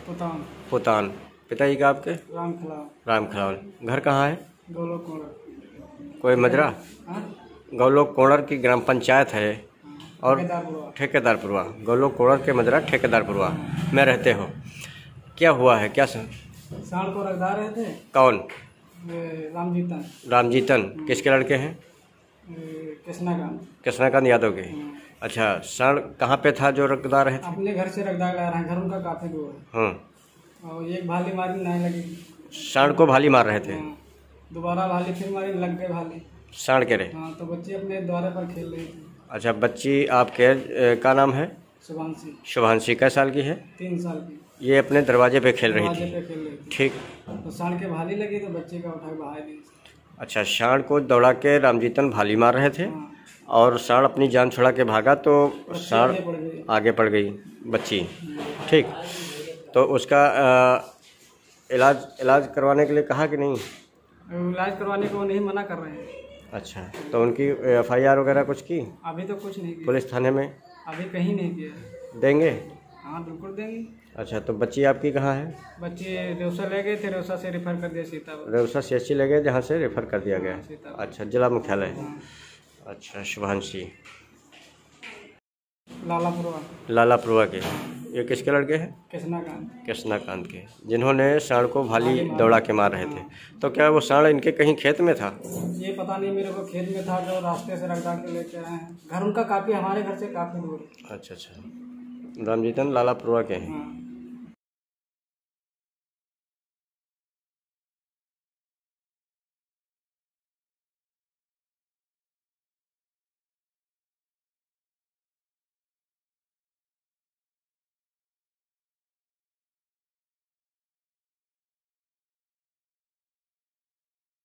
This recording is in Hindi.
पुतान। पुतान। पिताजी का आपके? राम खलाल। राम खलाल। घर कहाँ है? गोलोक कोणर। कोई मजरा? गौलोक कोणर की ग्राम पंचायत है और ठेकेदारपुरवा। गौलोक कोणर के मजरा ठेकेदारपुरवा में रहते हो। क्या हुआ है, क्या सांड को रखदा रहे थे। कौन? रामजीतन। रामजीतन किसके लड़के हैं? कृष्णाकांत। कृष्णाकांत यादव के। अच्छा, सांड कहाँ पे था जो रखदा रहे थे? अपने घर से रखदा ला रहे हैं, घर उनका काफी दूर है। और एक भाली मारी नहीं लगी। सांड को भाली मार रहे थे? दोबारा भाली फिर मारी, लग गए भाली। सांड के रहे? हाँ, तो बच्चे अपने द्वारे पर खेल रही थी। अच्छा, बच्ची आपके का नाम है? शुभांशी। शुभांशी कै साल की है? 3 साल की। ये अपने दरवाजे पे खेल रही थी? ठीक। तो सांड के भाली लगी तो बच्चे का उठा के बहा दी। अच्छा, सांड को दौड़ा के रामजीतन भाली मार रहे थे और सांड अपनी जान छुड़ा के भागा तो सांड आगे पड़ गई बच्ची। ठीक, तो उसका इलाज करवाने के लिए कहा कि नहीं? इलाज करवाने को नहीं मना कर रहे हैं। अच्छा, तो उनकी FIR वगैरह कुछ की? अभी तो कुछ नहीं किया। पुलिस थाने में? अभी कहीं नहीं किया। देंगे? हाँ, बिल्कुल देंगे। अच्छा, तो बच्ची आपकी कहाँ है? बच्चे रेवसा ले गए थे, रेवसा से रेफर कर दिया सीतापुर। रेवसा CHC ले गए जहाँ से रेफर कर दिया गया। अच्छा, जिला मुख्यालय। अच्छा, शुभांशी। लालापुरवा। लालापुरवा के। ये किसके लड़के हैं? कृष्णाकांत। कृष्णाकांत के, जिन्होंने सांड को भाली दौड़ा के मार रहे थे। तो क्या वो सांड इनके कहीं खेत में था? ये पता नहीं मेरे को, खेत में था जो रास्ते से रगड़ा के लेके आए हैं। घर उनका काफ़ी, हमारे घर से काफ़ी दूर। अच्छा, रामजीतन लालापुरवा के हैं।